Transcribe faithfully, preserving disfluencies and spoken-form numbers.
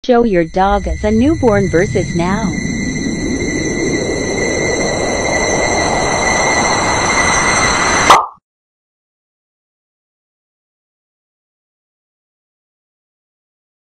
Show your dog as a newborn versus now.